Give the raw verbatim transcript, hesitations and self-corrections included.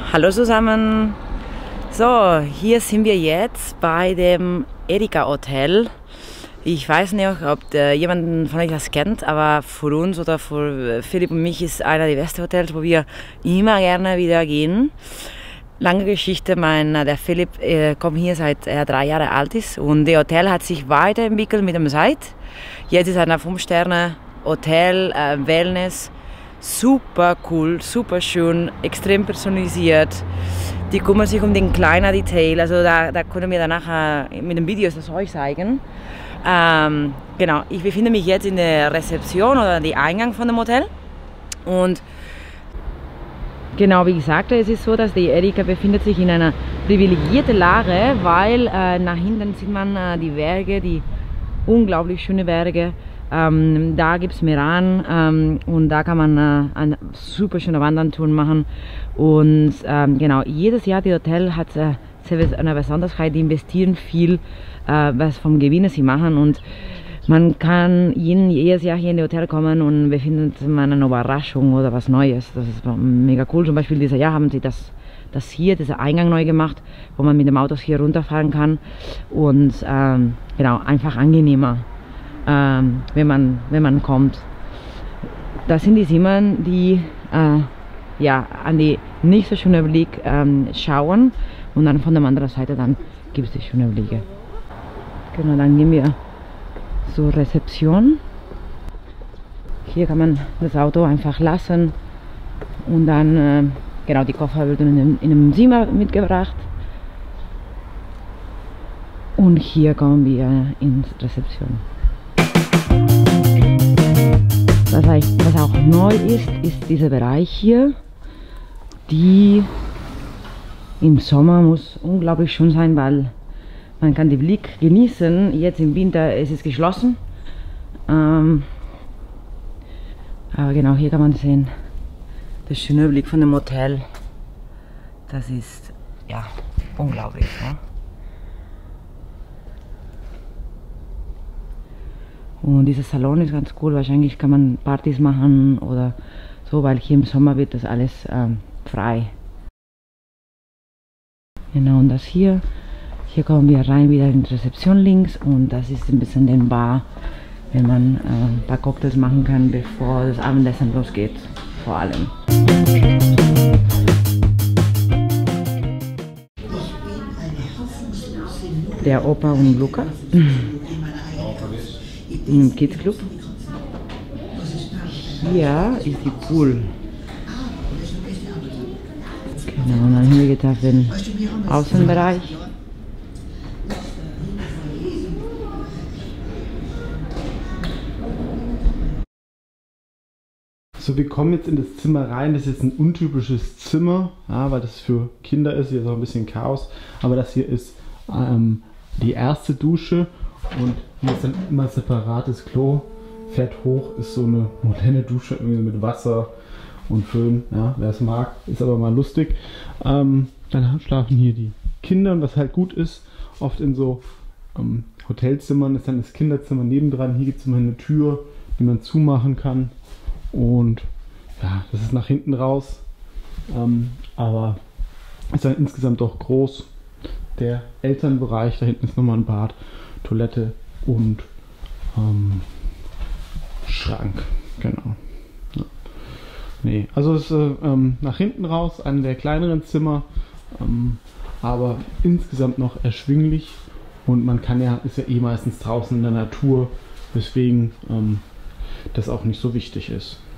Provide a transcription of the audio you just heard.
Hallo zusammen. So, hier sind wir jetzt bei dem Erika Hotel. Ich weiß nicht, ob äh, jemand von euch das kennt, aber für uns oder für Philipp und mich ist einer der besten Hotels, wo wir immer gerne wieder gehen. Lange Geschichte, mein, der Philipp äh, kommt hier seit er drei Jahre alt ist und das Hotel hat sich weiterentwickelt mit der Zeit. Jetzt ist es ein fünf Sterne Hotel, äh, Wellness, super cool, super schön, extrem personalisiert. Die kümmern sich um den kleinen Detail, also da, da können wir danach äh, mit den Videos das euch zeigen. Ähm, genau, ich befinde mich jetzt in der Rezeption oder dem Eingang von dem Hotel und genau, wie gesagt, es ist so, dass die Erika befindet sich in einer privilegierten Lage, weil äh, nach hinten sieht man äh, die Berge, die unglaublich schönen Berge. Ähm, da gibt es Meran ähm, und da kann man äh, eine super schöne Wanderntour machen. Und ähm, genau, jedes Jahr die Hotel hat äh, eine Besonderheit, die investieren viel, äh, was vom Gewinn sie machen. Und man kann jeden, jedes Jahr hier in das Hotel kommen und befindet man eine Überraschung oder was Neues. Das ist mega cool. Zum Beispiel dieses Jahr haben sie das, das hier, dieser Eingang neu gemacht, wo man mit dem Auto hier runterfahren kann. Und ähm, genau, einfach angenehmer, ähm, wenn, man, wenn man kommt. Das sind die Zimmer, die äh, ja, an die nicht so schönen Blick ähm, schauen. Und dann von der anderen Seite dann gibt es die schönen Blicke. Genau, dann gehen wir zur Rezeption. Hier kann man das Auto einfach lassen und dann, äh, genau, die Koffer werden in, in einem Zimmer mitgebracht. Und hier kommen wir ins Rezeption. Was, was auch neu ist, ist dieser Bereich hier. Die im Sommer muss unglaublich schön sein, weil man kann den Blick genießen. Jetzt im Winter ist es geschlossen. Ähm, aber genau, hier kann man sehen, der schöne Blick von dem Hotel. Das ist ja unglaublich. Ne? Und dieser Salon ist ganz cool. Wahrscheinlich kann man Partys machen oder so, weil hier im Sommer wird das alles ähm, frei. Genau, und das hier. Hier kommen wir rein wieder in die Rezeption links und das ist ein bisschen den Bar, wenn man äh, ein paar Cocktails machen kann, bevor das Abendessen losgeht, vor allem. Der Opa und Luca im Kids Club. Hier ist die Pool. Genau, und dann hier geht es auf den Außenbereich. So, wir kommen jetzt in das Zimmer rein. Das ist jetzt ein untypisches Zimmer, ja, weil das für Kinder ist. Hier ist auch ein bisschen Chaos. Aber das hier ist ähm, die erste Dusche und hier ist dann immer ein separates Klo. Fährt hoch, ist so eine moderne Dusche irgendwie mit Wasser und Föhn. Ja, wer es mag, ist aber mal lustig. Ähm, dann schlafen hier die Kinder und was halt gut ist, oft in so ähm, Hotelzimmern ist dann das Kinderzimmer nebendran. Hier gibt es immer eine Tür, die man zumachen kann. Und ja, das ist nach hinten raus, ähm, aber ist dann insgesamt doch groß. Der Elternbereich, da hinten ist nochmal ein Bad, Toilette und ähm, Schrank, genau. Ja. Nee, also es ist äh, ähm, nach hinten raus, einer der kleineren Zimmer, ähm, aber insgesamt noch erschwinglich und man kann ja, ist ja eh meistens draußen in der Natur, weswegen ähm, das auch nicht so wichtig ist.